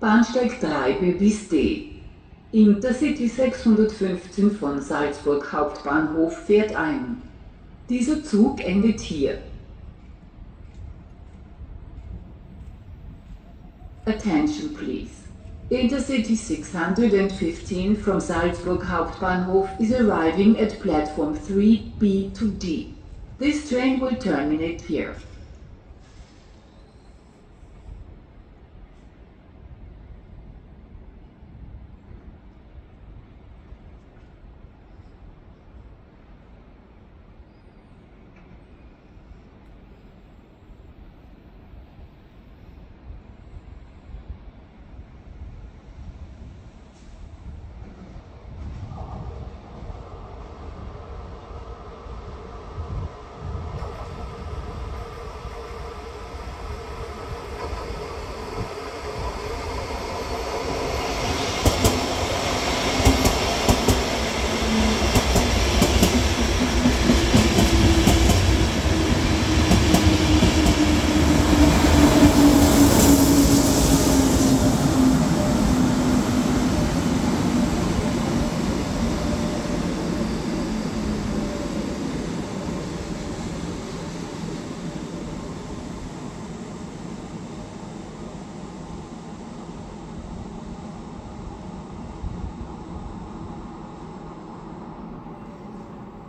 Bahnsteig 3b bis D. InterCity 615 von Salzburg Hauptbahnhof fährt ein. Dieser Zug endet hier. Attention please. InterCity 615 from Salzburg Hauptbahnhof is arriving at platform 3B to D. This train will terminate here.